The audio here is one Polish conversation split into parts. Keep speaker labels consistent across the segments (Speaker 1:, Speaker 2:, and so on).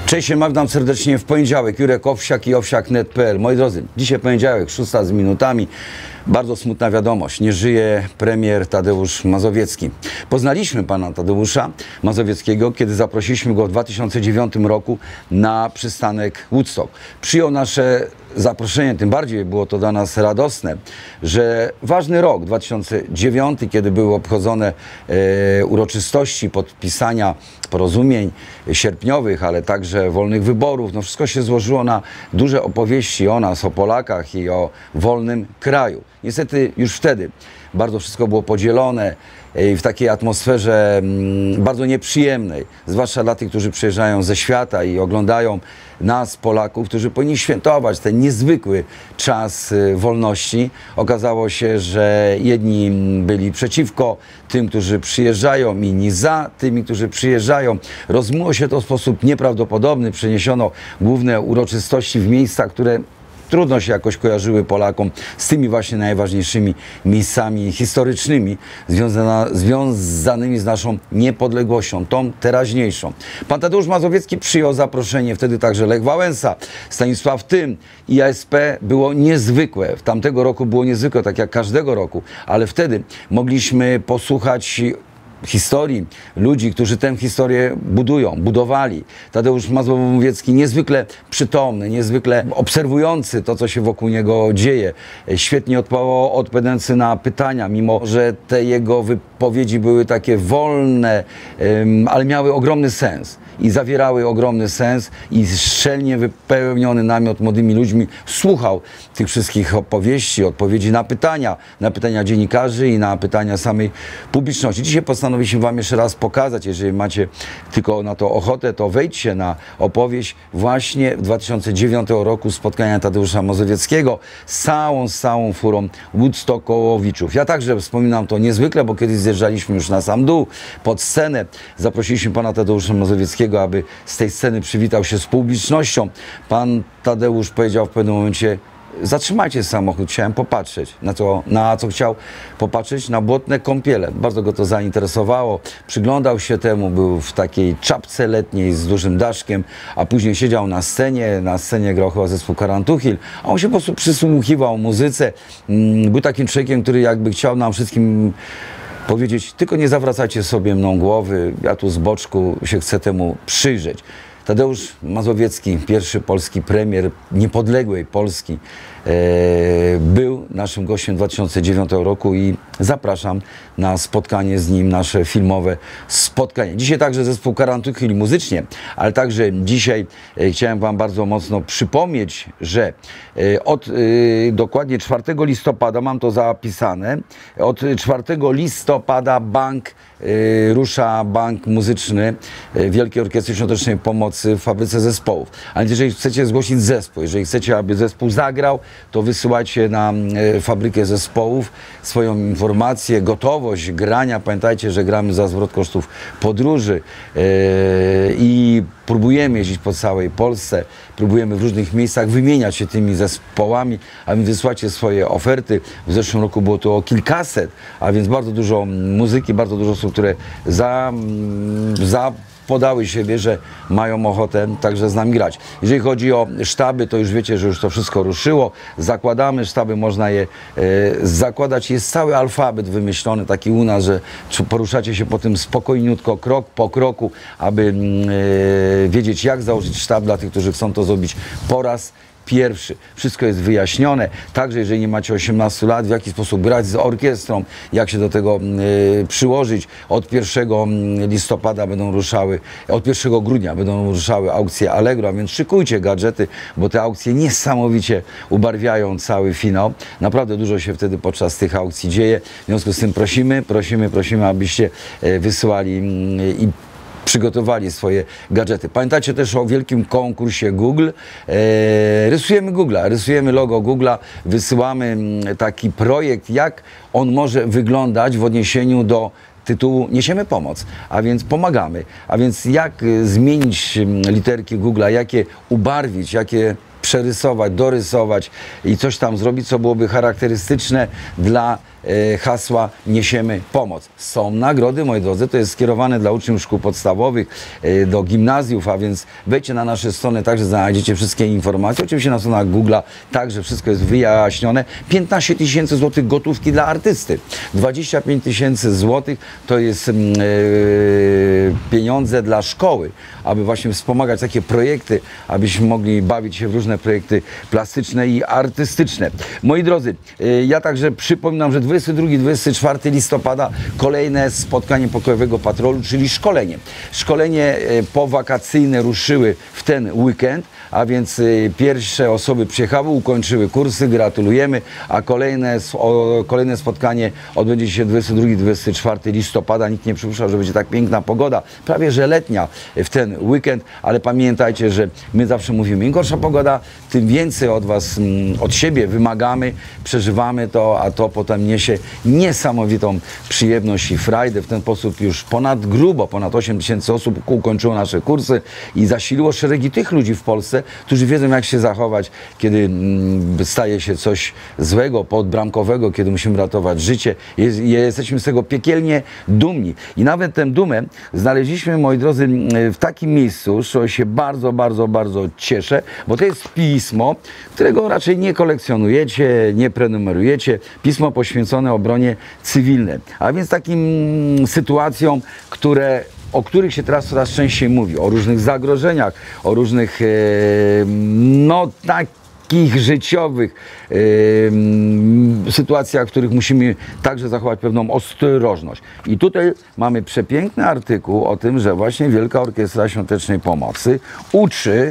Speaker 1: Cześć, witam serdecznie w poniedziałek. Jurek Owsiak i owsiak.net.pl. Moi drodzy, dzisiaj poniedziałek, 6 z minutami. Bardzo smutna wiadomość. Nie żyje premier Tadeusz Mazowiecki. Poznaliśmy pana Tadeusza Mazowieckiego, kiedy zaprosiliśmy go w 2009 roku na przystanek Woodstock. Przyjął nasze zaproszenie, tym bardziej było to dla nas radosne, że ważny rok, 2009, kiedy były obchodzone uroczystości podpisania porozumień sierpniowych, ale także wolnych wyborów. No wszystko się złożyło na duże opowieści o nas, o Polakach i o wolnym kraju. Niestety już wtedy bardzo wszystko było podzielone w takiej atmosferze bardzo nieprzyjemnej, zwłaszcza dla tych, którzy przyjeżdżają ze świata i oglądają nas, Polaków, którzy powinni świętować ten niezwykły czas wolności. Okazało się, że jedni byli przeciwko tym, którzy przyjeżdżają, inni za tymi, którzy przyjeżdżają. Rozmyło się to w sposób nieprawdopodobny, przeniesiono główne uroczystości w miejsca, które trudno się jakoś kojarzyły Polakom z tymi właśnie najważniejszymi miejscami historycznymi związanymi z naszą niepodległością, tą teraźniejszą. Pan Tadeusz Mazowiecki przyjął zaproszenie, wtedy także Lech Wałęsa, Stanisław Tym i ASP. Było niezwykłe. W tamtego roku było niezwykłe, tak jak każdego roku, ale wtedy mogliśmy posłuchać historii ludzi, którzy tę historię budowali. Tadeusz Mazowiecki niezwykle przytomny, niezwykle obserwujący to, co się wokół niego dzieje. Świetnie odpowiadający na pytania, mimo że te jego wypowiedzi były takie wolne, ale miały ogromny sens i zawierały ogromny sens i szczelnie wypełniony namiot młodymi ludźmi słuchał tych wszystkich opowieści, odpowiedzi na pytania dziennikarzy i na pytania samej publiczności. Dzisiaj postanowiliśmy wam jeszcze raz pokazać, jeżeli macie tylko na to ochotę, to wejdźcie na opowieść właśnie w 2009 roku spotkania Tadeusza Mazowieckiego z całą furą Woodstockowiczów. Ja także wspominam to niezwykle, bo kiedyś zjeżdżaliśmy już na sam dół, pod scenę. Zaprosiliśmy pana Tadeusza Mazowieckiego, aby z tej sceny przywitał się z publicznością. Pan Tadeusz powiedział w pewnym momencie: zatrzymajcie samochód, chciałem popatrzeć. Na co chciał popatrzeć? Na błotne kąpiele. Bardzo go to zainteresowało. Przyglądał się temu, był w takiej czapce letniej z dużym daszkiem, a później siedział na scenie. Na scenie grał chyba zespół Karantuchil, a on się po prostu przysłuchiwał muzyce. Był takim człowiekiem, który jakby chciał nam wszystkim powiedzieć: tylko nie zawracajcie sobie mną głowy, ja tu z boczku się chcę temu przyjrzeć. Tadeusz Mazowiecki, pierwszy polski premier niepodległej Polski, był naszym gościem w 2009 roku i zapraszam na spotkanie z nim, nasze filmowe spotkanie. Dzisiaj także zespół Karantuchil muzycznie, ale także dzisiaj chciałem wam bardzo mocno przypomnieć, że od dokładnie 4 listopada, mam to zapisane, od 4 listopada rusza bank muzyczny Wielkiej Orkiestry Świątecznej Pomocy w fabryce zespołów. Ale jeżeli chcecie zgłosić zespół, jeżeli chcecie, aby zespół zagrał, to wysyłajcie na fabrykę zespołów swoją informację, gotowość grania. Pamiętajcie, że gramy za zwrot kosztów podróży i próbujemy jeździć po całej Polsce, próbujemy w różnych miejscach wymieniać się tymi zespołami, a więc wysłacie swoje oferty. W zeszłym roku było to kilkaset, a więc bardzo dużo muzyki, bardzo dużo osób, które podały siebie, że mają ochotę także z nami grać. Jeżeli chodzi o sztaby, to już wiecie, że już to wszystko ruszyło. Zakładamy sztaby, można je zakładać. Jest cały alfabet wymyślony, taki u nas, że poruszacie się po tym spokojniutko, krok po kroku, aby wiedzieć, jak założyć sztab dla tych, którzy chcą to zrobić po raz pierwszy. Wszystko jest wyjaśnione. Także jeżeli nie macie 18 lat, w jaki sposób grać z orkiestrą, jak się do tego przyłożyć. Od 1 listopada będą ruszały, od 1 grudnia będą ruszały aukcje Allegro, a więc szykujcie gadżety, bo te aukcje niesamowicie ubarwiają cały finał. Naprawdę dużo się wtedy podczas tych aukcji dzieje. W związku z tym prosimy, abyście wysyłali i przygotowali swoje gadżety. Pamiętacie też o wielkim konkursie Google. Rysujemy logo Google'a, wysyłamy taki projekt, jak on może wyglądać w odniesieniu do tytułu Niesiemy pomoc, a więc pomagamy. A więc jak zmienić literki Google'a, jakie ubarwić, jakie przerysować, dorysować i coś tam zrobić, co byłoby charakterystyczne dla hasła Niesiemy Pomoc. Są nagrody, moi drodzy, to jest skierowane dla uczniów szkół podstawowych, do gimnazjów, a więc wejdźcie na nasze strony, także znajdziecie wszystkie informacje. Oczywiście na stronach Google'a także wszystko jest wyjaśnione. 15 tysięcy złotych gotówki dla artysty. 25 tysięcy złotych to jest pieniądze dla szkoły, aby właśnie wspomagać takie projekty, abyśmy mogli bawić się w różne projekty plastyczne i artystyczne. Moi drodzy, ja także przypominam, że 22-24 listopada kolejne spotkanie pokojowego patrolu, czyli szkolenie. Szkolenie powakacyjne ruszyły w ten weekend, a więc pierwsze osoby przyjechały, ukończyły kursy, gratulujemy, a kolejne spotkanie odbędzie się 22-24 listopada. Nikt nie przypuszczał, że będzie tak piękna pogoda, prawie że letnia w ten weekend, ale pamiętajcie, że my zawsze mówimy, im gorsza pogoda, tym więcej od Was, od siebie wymagamy, przeżywamy to, a to potem niesie niesamowitą przyjemność i frajdę. W ten sposób już ponad 8 tysięcy osób ukończyło nasze kursy i zasiliło szeregi tych ludzi w Polsce, którzy wiedzą, jak się zachować, kiedy staje się coś złego, podbramkowego, kiedy musimy ratować życie. Jesteśmy z tego piekielnie dumni. I nawet tę dumę znaleźliśmy, moi drodzy, w takim miejscu, z czego się bardzo, bardzo, bardzo cieszę, bo to jest pismo, którego raczej nie kolekcjonujecie, nie prenumerujecie. Pismo poświęcone obronie cywilnej. A więc takim sytuacjom, o których się teraz coraz częściej mówi, o różnych zagrożeniach, o różnych, no takich życiowych sytuacjach, w których musimy także zachować pewną ostrożność. I tutaj mamy przepiękny artykuł o tym, że właśnie Wielka Orkiestra Świątecznej Pomocy uczy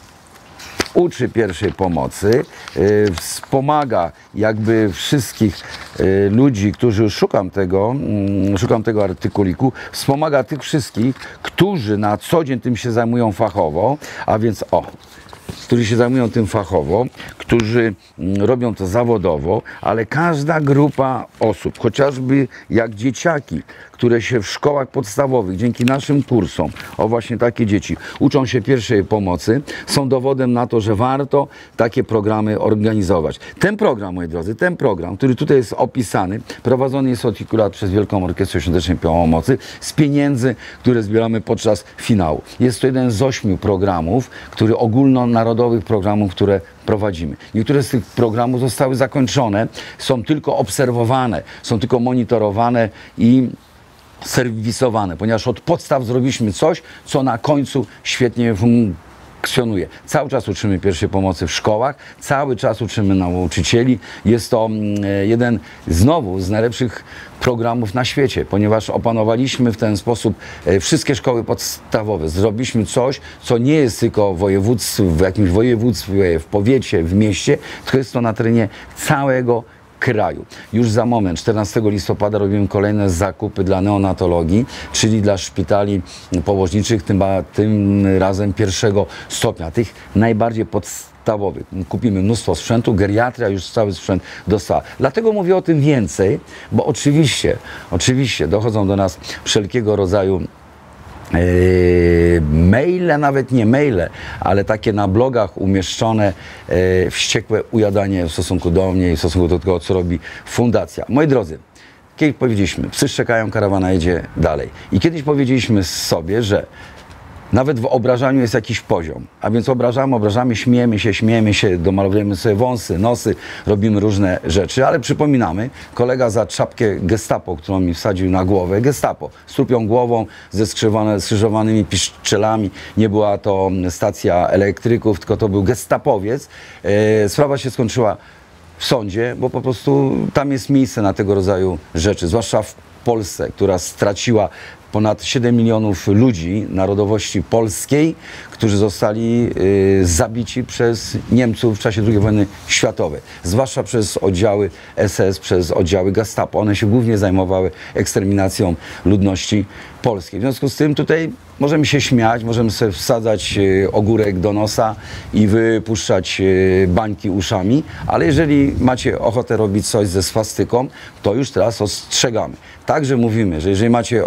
Speaker 1: pierwszej pomocy, wspomaga jakby wszystkich ludzi, którzy szukam tego artykuliku, wspomaga tych wszystkich, którzy na co dzień tym się zajmują fachowo, a więc którzy się zajmują tym fachowo, którzy robią to zawodowo, ale każda grupa osób, chociażby jak dzieciaki, które się w szkołach podstawowych dzięki naszym kursom, właśnie takie dzieci, uczą się pierwszej pomocy, są dowodem na to, że warto takie programy organizować. Ten program, moi drodzy, który tutaj jest opisany, prowadzony jest od kilku lat przez Wielką Orkiestrę Świątecznej Pomocy z pieniędzy, które zbieramy podczas finału. Jest to jeden z 8 programów, ogólnonarodowych programów, które prowadzimy. Niektóre z tych programów zostały zakończone, są tylko obserwowane, są tylko monitorowane i serwisowane, ponieważ od podstaw zrobiliśmy coś, co na końcu świetnie funkcjonuje. Cały czas uczymy pierwszej pomocy w szkołach, cały czas uczymy nauczycieli. Jest to jeden znowu z najlepszych programów na świecie, ponieważ opanowaliśmy w ten sposób wszystkie szkoły podstawowe. Zrobiliśmy coś, co nie jest tylko w jakimś województwie, w powiecie, w mieście, tylko jest to na terenie całego kraju. Już za moment, 14 listopada robimy kolejne zakupy dla neonatologii, czyli dla szpitali położniczych, tym razem pierwszego stopnia, tych najbardziej podstawowych. Kupimy mnóstwo sprzętu, geriatria już cały sprzęt dostała. Dlatego mówię o tym więcej, bo oczywiście dochodzą do nas wszelkiego rodzaju maile, nawet nie maile, ale takie na blogach umieszczone wściekłe ujadanie w stosunku do mnie i w stosunku do tego, co robi fundacja. Moi drodzy, kiedyś powiedzieliśmy, psy szczekają, karawana jedzie dalej. I kiedyś powiedzieliśmy sobie, że nawet w obrażaniu jest jakiś poziom, a więc obrażamy, śmiejemy się, domalowujemy sobie wąsy, nosy, robimy różne rzeczy, ale przypominamy, kolega za czapkę Gestapo, którą mi wsadził na głowę, Gestapo, z trupią głową, ze skrzyżowanymi piszczelami, nie była to stacja elektryków, tylko to był gestapowiec. Sprawa się skończyła w sądzie, bo po prostu tam jest miejsce na tego rodzaju rzeczy, zwłaszcza w Polsce, która straciła ponad 7 milionów ludzi narodowości polskiej, którzy zostali zabici przez Niemców w czasie II wojny światowej, zwłaszcza przez oddziały SS, przez oddziały Gestapo. One się głównie zajmowały eksterminacją ludności polskiej. W związku z tym tutaj możemy się śmiać, możemy sobie wsadzać ogórek do nosa i wypuszczać bańki uszami, ale jeżeli macie ochotę robić coś ze swastyką, to już teraz ostrzegamy. Także mówimy, że jeżeli macie ochotę wyjść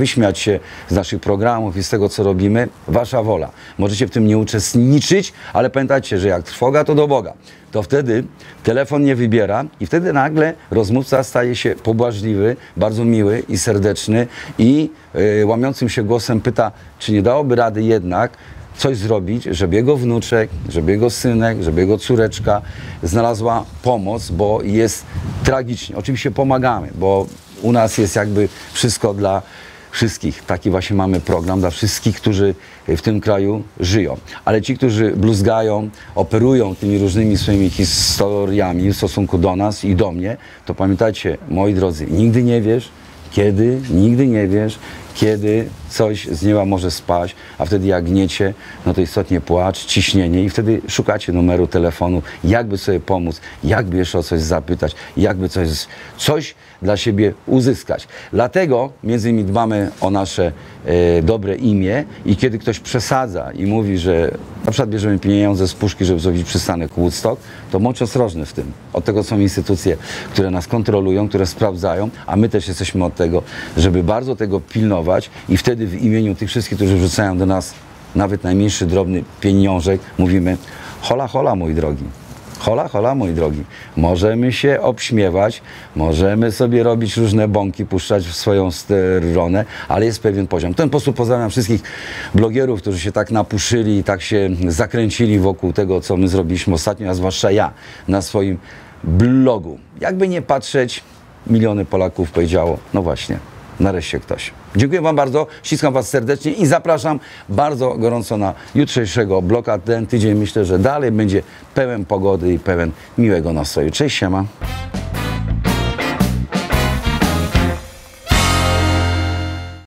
Speaker 1: wyśmiać się z naszych programów i z tego, co robimy, wasza wola. Możecie w tym nie uczestniczyć, ale pamiętajcie, że jak trwoga, to do Boga. To wtedy telefon nie wybiera i wtedy nagle rozmówca staje się pobłażliwy, bardzo miły i serdeczny i łamiącym się głosem pyta, czy nie dałoby rady jednak coś zrobić, żeby jego wnuczek, żeby jego synek, żeby jego córeczka znalazła pomoc, bo jest tragicznie. Oczywiście pomagamy, bo u nas jest jakby wszystko dla wszystkich. Taki właśnie mamy program dla wszystkich, którzy w tym kraju żyją. Ale ci, którzy bluzgają, operują tymi różnymi swoimi historiami w stosunku do nas i do mnie, to pamiętajcie, moi drodzy, nigdy nie wiesz, kiedy, nigdy nie wiesz, kiedy coś z nieba może spaść, a wtedy jak gniecie, no to istotnie płacz, ciśnienie i wtedy szukacie numeru telefonu, jakby sobie pomóc, jakby jeszcze o coś zapytać, jakby coś dla siebie uzyskać. Dlatego między innymi dbamy o nasze dobre imię i kiedy ktoś przesadza i mówi, że na przykład bierzemy pieniądze z puszki, żeby zrobić przystanek Woodstock, to bądź ostrożny w tym. Od tego są instytucje, które nas kontrolują, które sprawdzają, a my też jesteśmy od tego, żeby bardzo tego pilnować i wtedy w imieniu tych wszystkich, którzy wrzucają do nas nawet najmniejszy drobny pieniążek, mówimy hola, hola, mój drogi. Hola, hola, moi drogi. Możemy się obśmiewać, możemy sobie robić różne bąki, puszczać w swoją stronę, ale jest pewien poziom. W ten sposób pozdrawiam wszystkich blogerów, którzy się tak napuszyli i tak się zakręcili wokół tego, co my zrobiliśmy ostatnio, a zwłaszcza ja na swoim blogu. Jakby nie patrzeć, miliony Polaków powiedziało, no właśnie, nareszcie ktoś. Dziękuję wam bardzo, ściskam was serdecznie i zapraszam bardzo gorąco na jutrzejszego bloga. Ten tydzień myślę, że dalej będzie pełen pogody i pełen miłego nastroju. Cześć, siema.